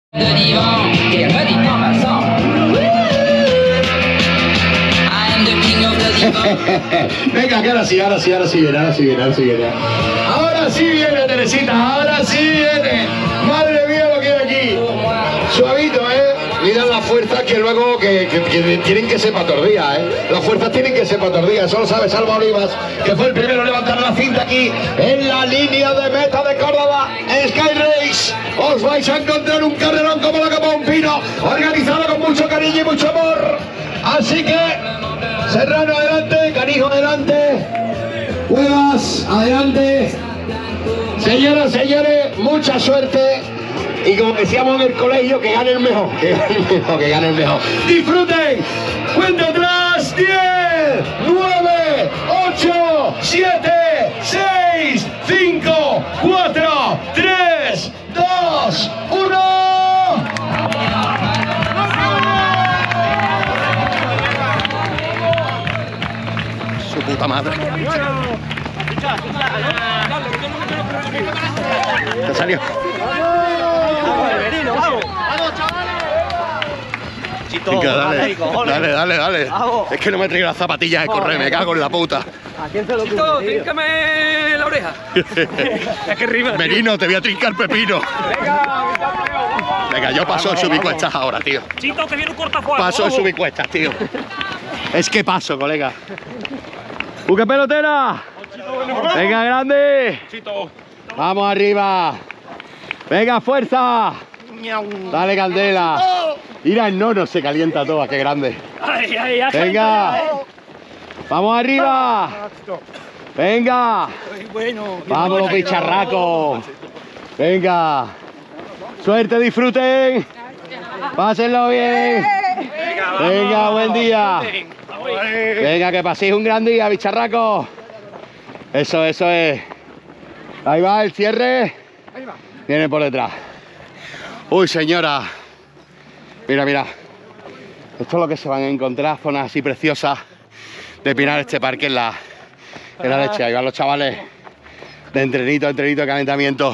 Venga, que ahora sí viene. Ahora sí viene, Teresita, ahora sí viene. Madre mía lo que hay aquí. Suavito, Mirad las fuerzas que luego que tienen que ser para tordía, Las fuerzas tienen que ser para tordía. Eso lo sabe Salva Olivas, que fue el primero en levantar la cinta aquí en la línea de meta de Córdoba en Sky Race. Os vais a encontrar un carrerón como la Copa Un Pino, organizado con mucho cariño y mucho amor. Así que Serrano adelante, Canijo adelante, Cuevas adelante. Señoras, señores, mucha suerte. Y como decíamos en el colegio, que gane el mejor, que gane el mejor. ¡Disfruten! Cuenta atrás, 10, 9, 8, 7, 6, 5, 4, 3, 2, 1. Su puta madre. ¿Te salió? Chito, dale. Es que no me he traído las zapatillas de correr, me cago en la puta. ¿A quién se lo Chito, tríncame la oreja. Es que rima. Merino, te voy a trincar pepino. Venga, yo paso el subicuestas ahora, tío. Chito, que viene un cortafuego. Paso el subicuestas, tío. Es que paso, colega. ¡Buque pelotera! Venga, grande. Chito. Vamos arriba. Venga, fuerza. Dale, candela. Mira, el nono se calienta toda, qué grande. Venga. Vamos arriba. Venga. Vámonos, bicharracos. Venga. Suerte, disfruten. Pásenlo bien. Venga, buen día. Venga, que paséis un gran día, bicharracos. Eso es. Ahí va el cierre. Viene por detrás. Uy, señora. Mira. Esto es lo que se van a encontrar, zonas así preciosas de pinar este parque en la leche. Ahí van los chavales de entrenito, de calentamiento.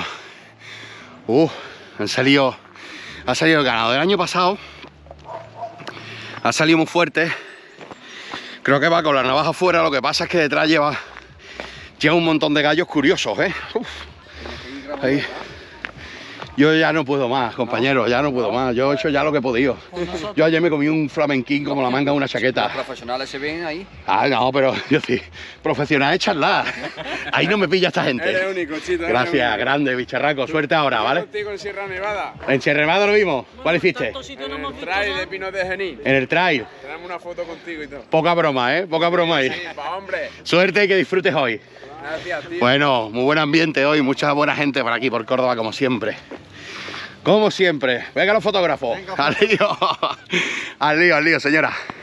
Ha salido el ganado del año pasado. Ha salido muy fuerte. Creo que va con la navaja fuera, lo que pasa es que detrás lleva un montón de gallos curiosos, Ahí. Yo ya no puedo más, compañero, ya no puedo más. Yo he hecho ya lo que he podido. Yo ayer me comí un flamenquín como la manga de una chaqueta. ¿Los profesionales se ven ahí? Ah, no, pero yo sí. Profesional es charlar. Ahí no me pilla esta gente. Eres único, Chito. Gracias, grande, bicharraco. Suerte ahora, ¿vale? Contigo en Sierra Nevada. ¿En Sierra Nevada lo vimos? ¿Cuál hiciste? En el trail de Pinos de Genil. En el trail. Tenemos una foto contigo y todo. Poca broma, Poca broma ahí. Sí, pa' hombre. Suerte y que disfrutes hoy. Gracias, tío. Bueno, muy buen ambiente hoy, mucha buena gente por aquí, por Córdoba, como siempre. Como siempre. Venga los fotógrafos. Al lío, señora.